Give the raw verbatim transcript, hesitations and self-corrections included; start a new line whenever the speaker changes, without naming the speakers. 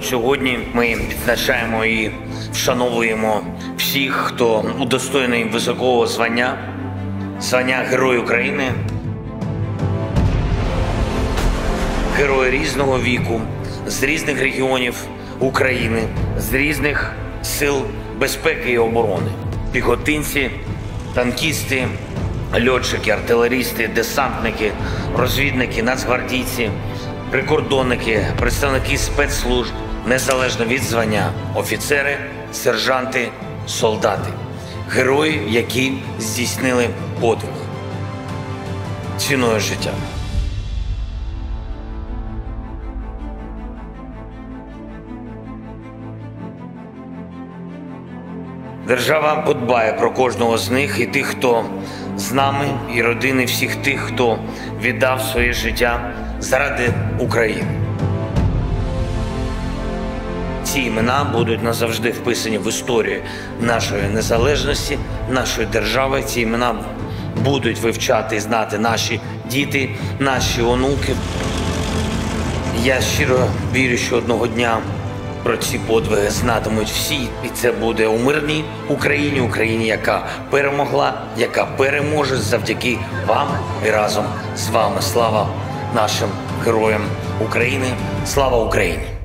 сьогодні ми відзначаємо і вшановуємо всіх, хто удостоєний високого звання, звання Герой України, герої різного віку, з різних регіонів України, з різних сил безпеки і оборони. Піхотинці, танкісти, льотчики, артилерісти, десантники, розвідники, нацгвардійці, прикордонники, представники спецслужб, незалежно від звання, офіцери, сержанти, солдати, герої, які здійснили подвиг ціною життя. Держава подбає про кожного з них і тих, хто з нами, і родини всіх тих, хто віддав своє життя заради України. Ці імена будуть назавжди вписані в історію нашої незалежності, нашої держави. Ці імена будуть вивчати і знати наші діти, наші онуки. Я щиро вірю, що одного дня про ці подвиги знатимуть всі, і це буде у мирній Україні, Україні, яка перемогла, яка переможе завдяки вам і разом з вами. Слава нашим героям України! Слава Україні!